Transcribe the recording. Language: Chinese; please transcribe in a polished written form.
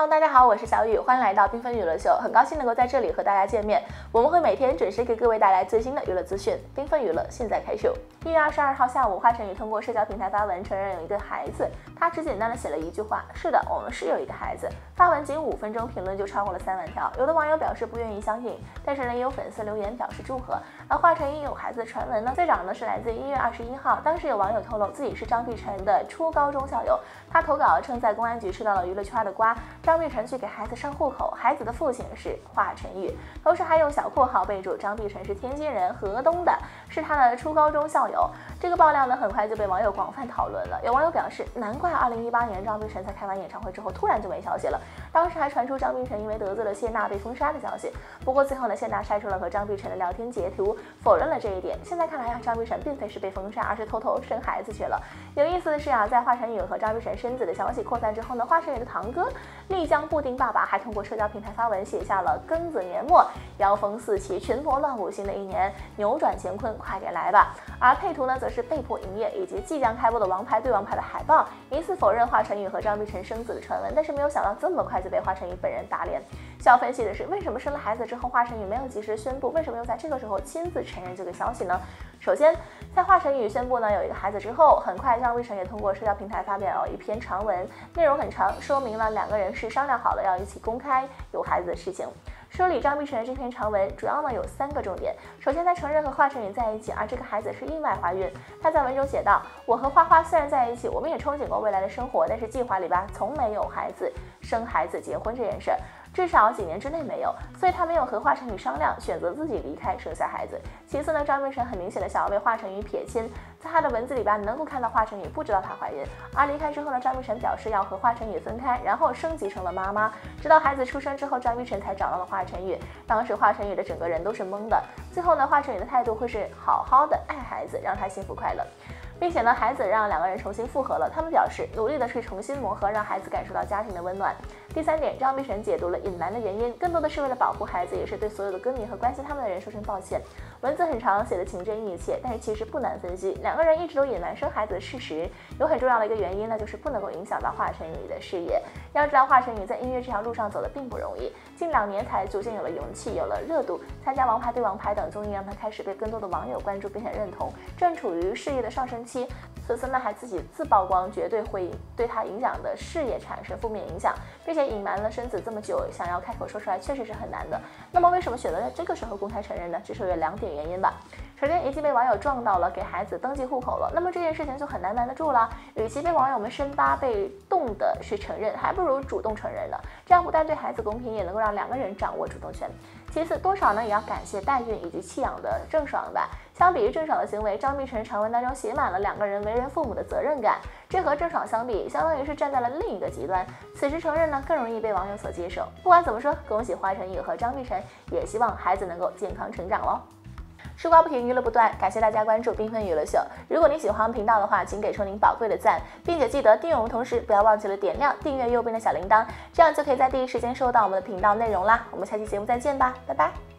大家好，我是小雨，欢迎来到缤纷娱乐秀，很高兴能够在这里和大家见面。我们会每天准时给各位带来最新的娱乐资讯。缤纷娱乐现在开秀。1月22号下午，华晨宇通过社交平台发文承认有一个孩子，他只简单的写了一句话：是的，我们是有一个孩子。发文仅5分钟，评论就超过了3万条，有的网友表示不愿意相信，但是呢也有粉丝留言表示祝贺。而华晨宇有孩子的传闻呢，最早呢是来自1月21号，当时有网友透露自己是张碧晨的初高中校友，他投稿称在公安局吃到了娱乐圈的瓜，张碧晨去给孩子上户口，孩子的父亲是华晨宇，同时还有小括号备注张碧晨是天津人，河东的，是他的初高中校友。这个爆料呢很快就被网友广泛讨论了，有网友表示，难怪2018年张碧晨在开完演唱会之后突然就没消息了，当时还传出张碧晨因为得罪了谢娜被封杀的消息，不过最后呢谢娜晒出了和张碧晨的聊天截图，否认了这一点。现在看来张碧晨并非是被封杀，而是偷偷生孩子去了。有意思的是在华晨宇和张碧晨生子的消息扩散之后呢，华晨宇的堂哥丽江布丁爸爸还通过社交平台发文写下了庚子年末妖风四起群魔乱舞新的一年，扭转乾坤快点来吧。而配图呢则是被迫营业以及即将开播的王牌对王牌的海报，疑似否认华晨宇和张碧晨生子的传闻，但是没有想到这么快就被华晨宇本人打脸。需要分析的是，为什么生了孩子之后华晨宇没有及时宣布，为什么又在这个时候亲自承认这个消息呢？首先在华晨宇宣布呢有一个孩子之后，很快张碧晨也通过社交平台发表了一篇长文，内容很长，说明了2个人是商量好了要一起公开有孩子的事情。梳理张碧晨的这篇长文主要呢有3个重点。首先，他承认和华晨宇在一起，而这个孩子是意外怀孕。他在文中写道：我和花花虽然在一起，我们也憧憬过未来的生活，但是计划里吧从没有孩子、生孩子、结婚这件事儿，至少几年之内没有，所以他没有和华晨宇商量，选择自己离开生下孩子。其次呢，张碧晨很明显的想要为华晨宇撇清，在他的文字里能够看到华晨宇不知道她怀孕，而离开之后呢，张碧晨表示要和华晨宇分开，然后升级成了妈妈。直到孩子出生之后，张碧晨才找到了华晨宇，当时华晨宇的整个人都是懵的。最后呢，华晨宇的态度会是好好的爱孩子，让他幸福快乐。并且呢，孩子让2个人重新复合了，他们表示努力的去重新磨合，让孩子感受到家庭的温暖。第3点，张碧晨解读了隐瞒的原因，更多的是为了保护孩子，也是对所有的歌迷和关心他们的人说声抱歉。文字很长，写的情真意切，但是其实不难分析，2个人一直都隐瞒生孩子的事实，有很重要的一个原因呢，就是不能够影响到华晨宇的事业。要知道华晨宇在音乐这条路上走的并不容易，近2年才逐渐有了勇气，有了热度，参加王牌对王牌等综艺让他开始被更多的网友关注并且认同，正处于事业的上升期。此次呢还自己自曝光，绝对会对他影响的事业产生负面影响，并且隐瞒了生子这么久，想要开口说出来确实是很难的。那么为什么选择在这个时候公开承认呢？至少有2点原因吧。首先，已经被网友撞到了给孩子登记户口了，那么这件事情就很难瞒得住了。与其被网友们深扒被动的去承认，还不如主动承认了，这样不但对孩子公平，也能够让2个人掌握主动权。其次，多少呢也要感谢代孕以及弃养的郑爽吧。相比于郑爽的行为，张碧晨长文当中写满了2个人为人父母的责任感，这和郑爽相比，相当于是站在了另一个极端。此时承认呢，更容易被网友所接受。不管怎么说，恭喜华晨宇和张碧晨，也希望孩子能够健康成长喽。吃瓜不停，娱乐不断，感谢大家关注缤纷娱乐秀。如果你喜欢我们频道的话，请给出您宝贵的赞，并且记得订阅我们，同时不要忘记了点亮订阅右边的小铃铛，这样就可以在第一时间收到我们的频道内容啦。我们下期节目再见吧，拜拜。